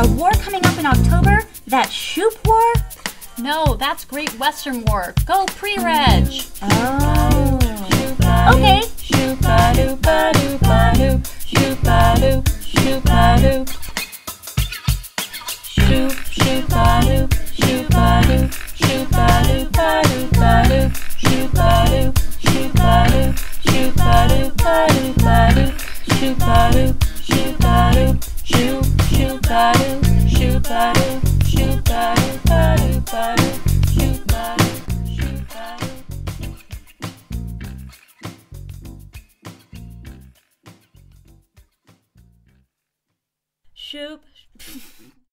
war coming up in October? That Shoop War? No, that's Great Western War. Go pre-reg. Oh. Okay. Shoop-a-doop-a-doop-a-doop. Shoop-a-doop, shoop-a-doop. Shoop, shoop-a-doop, shoop-a-doop. Shoop-a-doop-a-doop-a-doop. Shoop-a-doop, shoop-a-doop. Shoop-a-doop-a-doop-a-doop. Shoop-a-doop, shoop-a-doop. Shoop, shoop-a-doop. Shoop-a-doop, shoop-a-doop-a-doop-a-doop. Shoop-a-doop, shoop-a-doop. Shoop.